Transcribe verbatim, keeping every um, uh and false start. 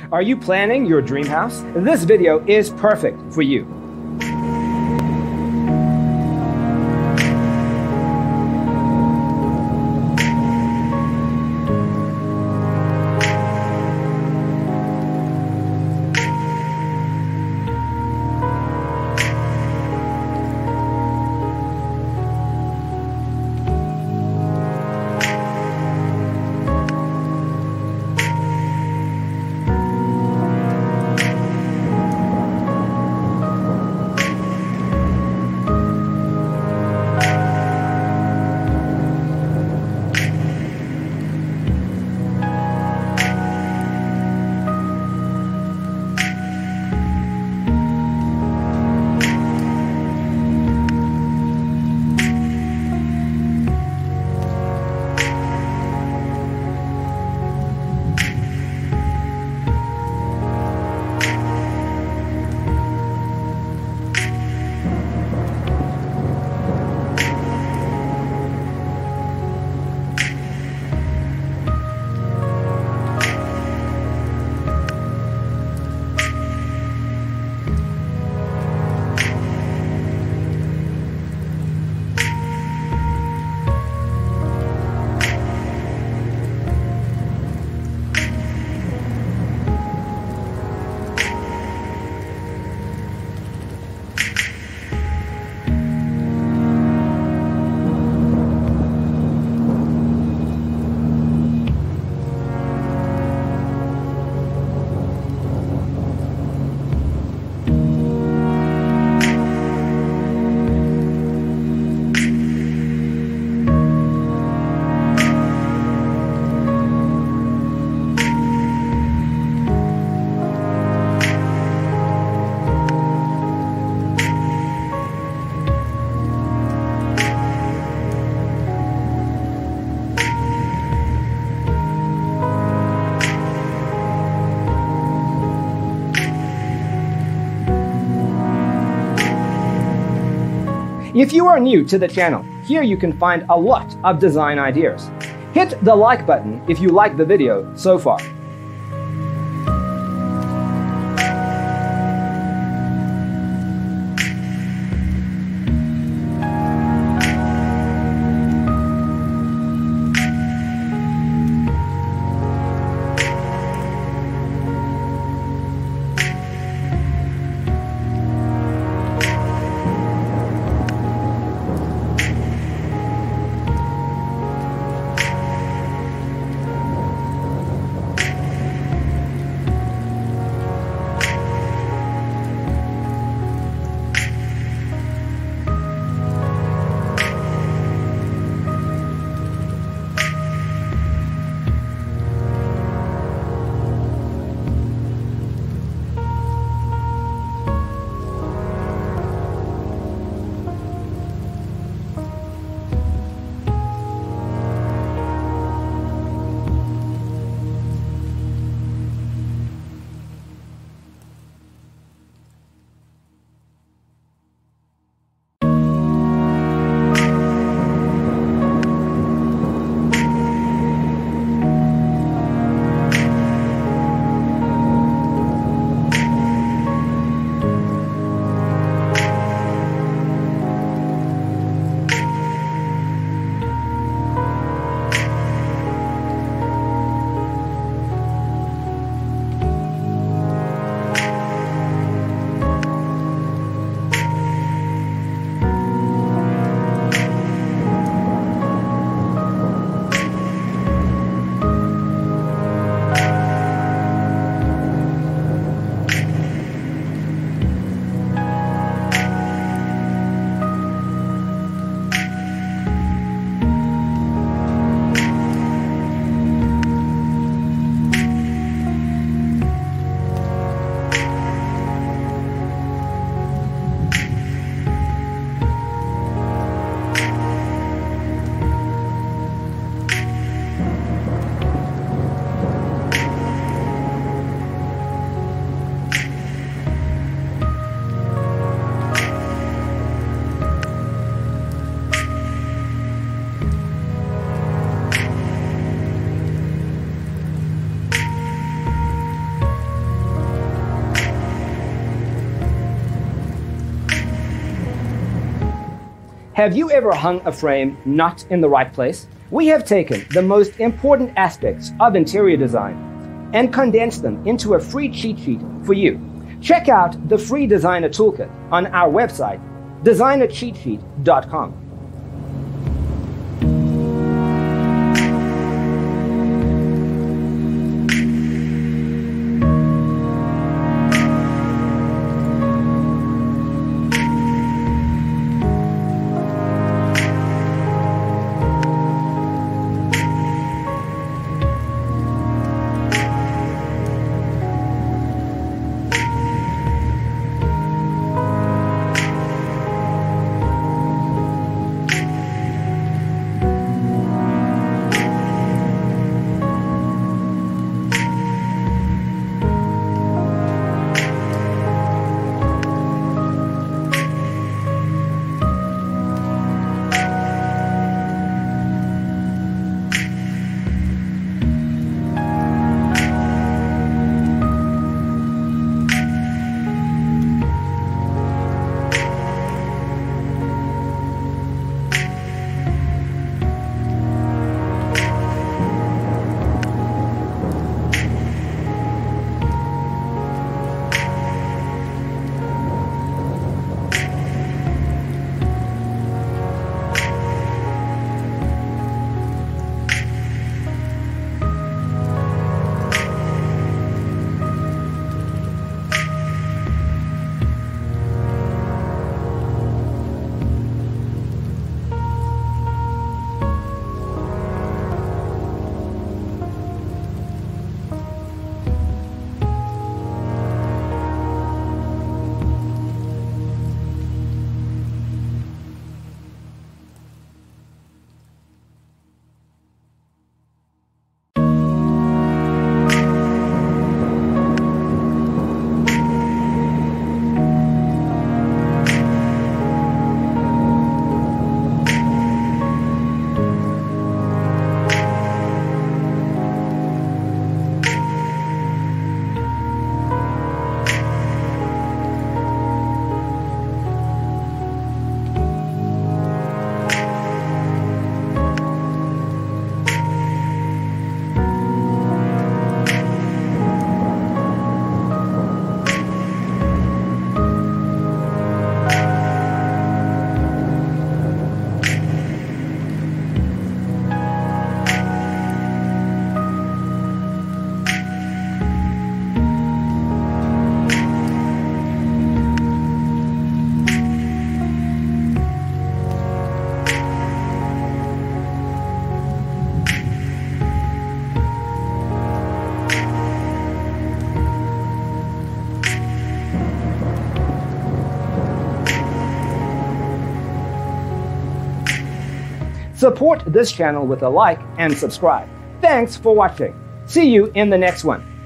Are you planning your dream house? This video is perfect for you. If you are new to the channel, here you can find a lot of design ideas. Hit the like button if you like the video so far. Have you ever hung a frame not in the right place? We have taken the most important aspects of interior design and condensed them into a free cheat sheet for you. Check out the free designer toolkit on our website, designer cheat sheet dot com. Support this channel with a like and subscribe. Thanks for watching. See you in the next one.